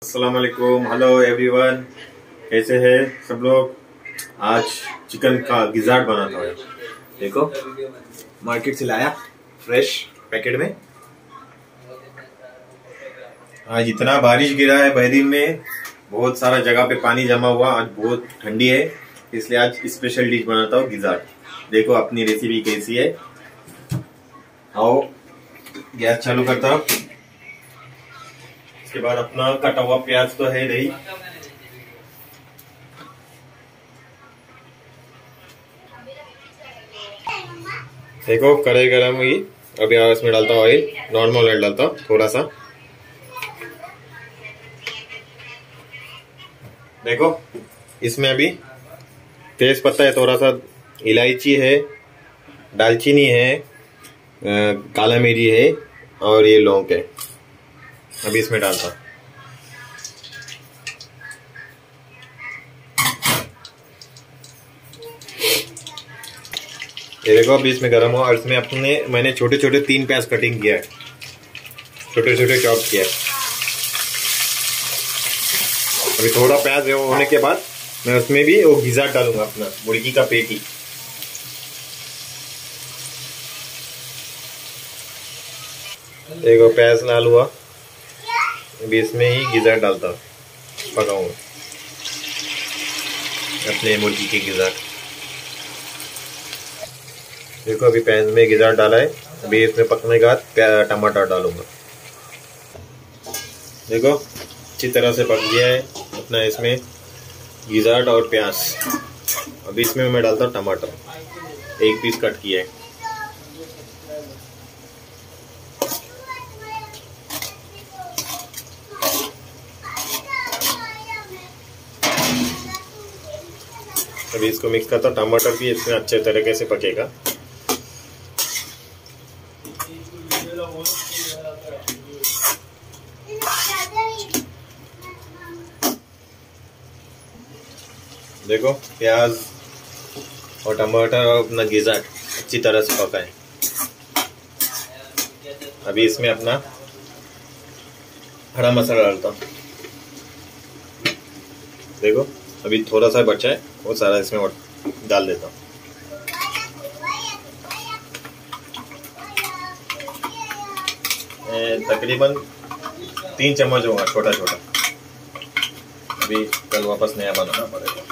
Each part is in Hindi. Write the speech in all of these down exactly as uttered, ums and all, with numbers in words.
अस्सलाम वालेकुम, हेलो एवरीवन, कैसे हैं सब लोग। आज चिकन का गिज़ार्ड बनाता हूँ। देखो मार्केट से लाया फ्रेश पैकेट में। आज इतना बारिश गिरा है बहरीन में, बहुत सारा जगह पे पानी जमा हुआ। आज बहुत ठंडी है, इसलिए आज स्पेशल डिश बनाता हूँ गिज़ार्ड। देखो अपनी रेसिपी कैसी है। आओ गैस चालू करता हूँ। इसके बाद अपना कटा हुआ प्याज तो है नहीं, देखो कढ़ाई गरम हुई। अभी इसमें डालता हूँ ऑयल, नॉर्मल ऑयल डालता हूँ थोड़ा सा। देखो इसमें अभी तेज पत्ता है, थोड़ा सा इलायची है, दालचीनी है, काला मिर्ची है और ये लौंग है। अभी इसमें डालता हूँ। ये देखो अभी इसमें गरम हुआ और इसमें अपने मैंने छोटे छोटे तीन प्याज कटिंग किया है, छोटे छोटे चॉप किया है। अभी थोड़ा प्याज होने के बाद मैं उसमें भी वो गिज़ार्ड डालूंगा, अपना मुर्गी का पेटी। देखो प्याज लाल हुआ, अभी इसमें ही गिज़ार्ड डालता हूँ, पकाऊंगा अपने मुर्गी के गिज़ार्ड। देखो अभी पैन में गिज़ार्ड डाला है, अभी इसमें पकने के बाद टमाटर डालूंगा। देखो अच्छी तरह से पक गया है अपना इसमें गिज़ार्ड और प्याज। अभी इसमें मैं डालता हूँ टमाटर, एक पीस कट किया है। अभी इसको मिक्स करता हूँ, टमाटर भी इसमें अच्छे तरीके से पकेगा। देखो प्याज और टमाटर और अपना गिज़ार्ड अच्छी तरह से पका है। अभी इसमें अपना हरा मसाला डालता हूँ। देखो अभी थोड़ा सा बचा है, वो सारा इसमें डाल देता हूँ। तकरीबन तीन चम्मच होगा, छोटा छोटा। अभी कल वापस नया बनाना पड़ेगा।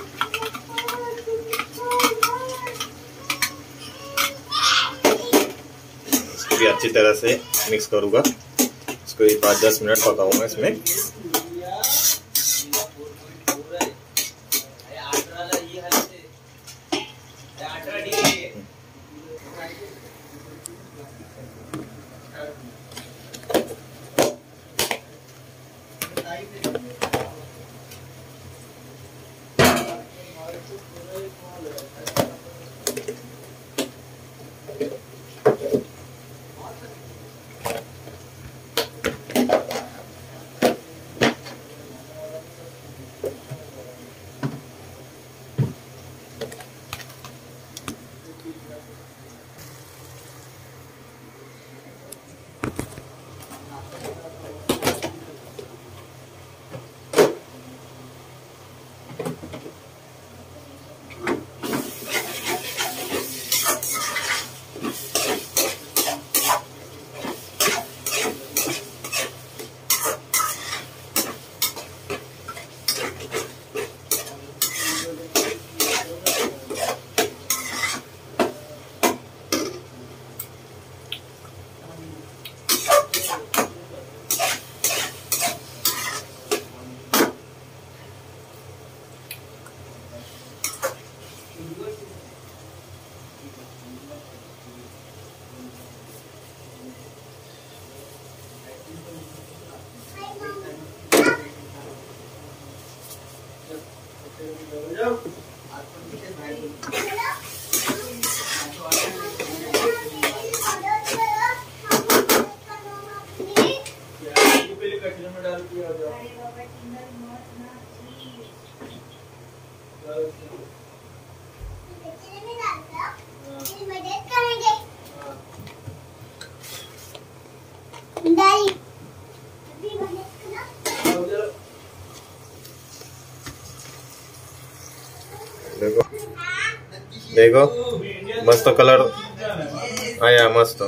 इसको भी अच्छी तरह से मिक्स करूँगा। इसको पाँच दस मिनट पकाऊंगा इसमें। देखो मस्त कलर आया, मस्त।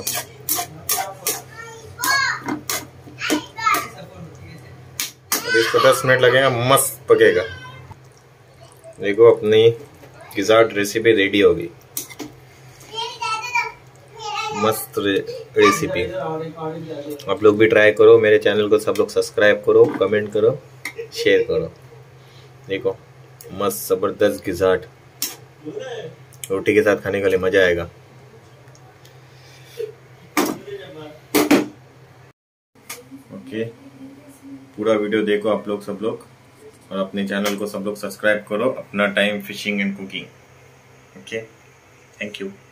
इसको दस मिनट लगेगा, मस्त पकेगा। देखो अपनी गिज़ार्ड रेसिपी रेडी होगी, मस्त रे, रेसिपी। आप लोग भी ट्राई करो, मेरे चैनल को सब लोग सब्सक्राइब करो, कमेंट करो, शेयर करो। देखो मस्त जबरदस्त गिज़ार्ड रोटी के साथ खाने के लिए मजा आएगा। ओके, पूरा वीडियो देखो आप लोग सब लोग, और अपने चैनल को सब लोग सब्सक्राइब करो। अपना time fishing and cooking. Okay, thank you.